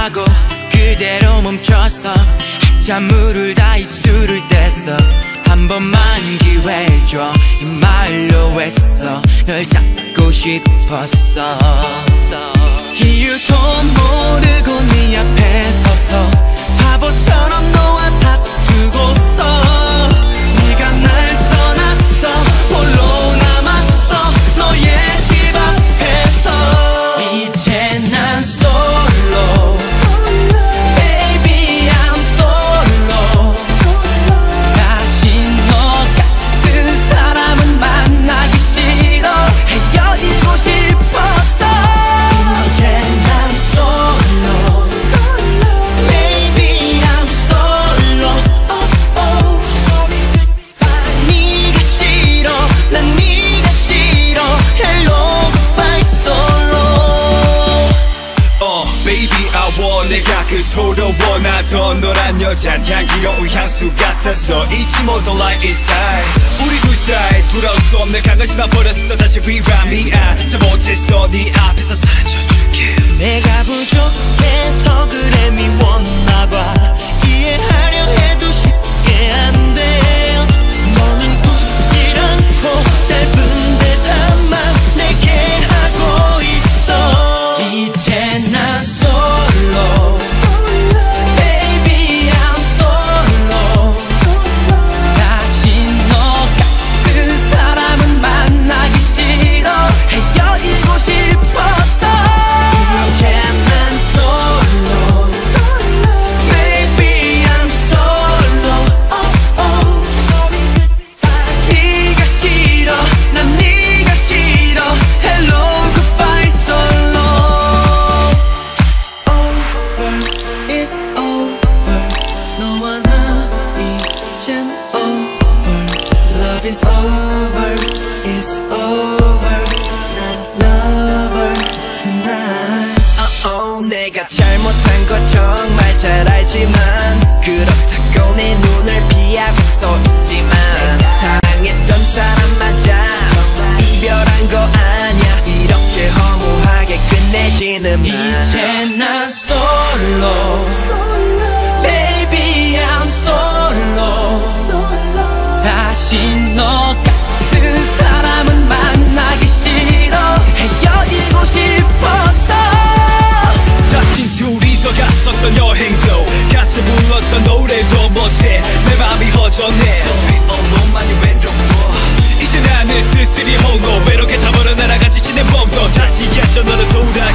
하고 그대로 멈춰서 한참물을 다 입술을 댔어. 한 번만 기회 줘 이 말로 했어. 널 잡고 싶었어. 이유도 모르고 네 앞에 서서 바보처럼 너와 다투고서 네가 날 떠났어. 홀로 남았어 너의 집 앞에서. 이제 난 솔로 Baby I'm solo. 다시 너 같은 사람은 만나기 싫어. 헤어지고 싶었어. 이제 난 솔로 Baby I'm solo. 네가 싫어 난 네가 싫어. Hello goodbye solo. Baby I want 내가 그토록 원하던 너란 여잔 향기로운 향수 같아서 잊지 못한 light inside. 우리 둘 사이 돌아올 수 없는 강을 지나버렸어. 다시 rerun 미안 잘못했어. 네 앞에서 사라져줄게. 내가 부족해서 그래 미웠나봐. 이해하려 해도 쉽게 안 돼. 너는 웃질 않고 짧은 대답만 내게 하고 있어. 이제 난 솔로 Baby I'm solo. 다시 너 같은 사람은 만나기 싫어. 헤어지고 싶었어. 이제 난 솔로 Baby I'm solo. 네가 싫어 난 네가 싫어. Hello goodbye solo. Over it's over. 너와 나 이젠 over. Love is over. It's over. 난 lover tonight. 내가 잘못한 거 정말 잘 알지만 그렇다고 내 눈을 피하고 있지만 사랑했던 사람 맞아. 이별한 거 아냐. 이렇게 허무하게 끝내지는 마. 이제 난 솔로 Baby I'm solo. 다시 너 같은 사람은 만나기 싫어. 헤어지고 싶었어. 다신 둘이서 갔었던 여행도 같이 불렀던 노래도 못해. 내 맘이 허전해. Still feel alone 많이 외로워. 이제 나는 쓸쓸히 홀로 외롭게 타버려 날아가지 지낸 봄도 다시 예전으로 돌아.